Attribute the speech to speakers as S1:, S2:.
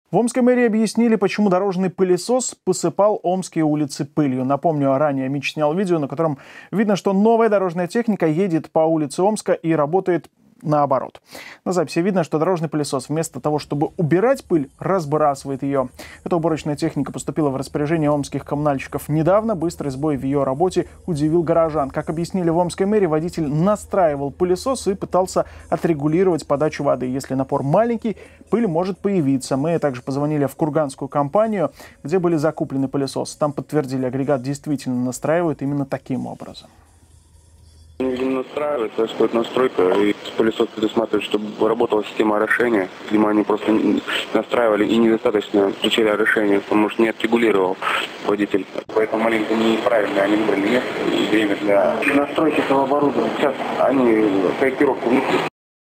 S1: В Омской мэрии объяснили, почему дорожный пылесос посыпал омские улицы пылью. Напомню, ранее Мич снял видео, на котором видно, что новая дорожная техника едет по улице Омска и работает наоборот. На записи видно, что дорожный пылесос вместо того, чтобы убирать пыль, разбрасывает ее. Эта уборочная техника поступила в распоряжение омских коммунальщиков недавно. Быстрый сбой в ее работе удивил горожан. Как объяснили в Омской мэрии, водитель настраивал пылесос и пытался отрегулировать подачу воды. Если напор маленький, пыль может появиться. Мы также позвонили в курганскую компанию, где были закуплены пылесосы. Там подтвердили, агрегат действительно настраивают именно таким образом.
S2: Видимо, настраивает, происходит настройка, и пылесос предусматривает, чтобы работала система орошения. Видимо, они просто настраивали и недостаточно включили орошение, потому что не отрегулировал водитель. Поэтому маленько неправильно они выбрали место и время для настройки этого оборудования. Сейчас они корректировку внесли.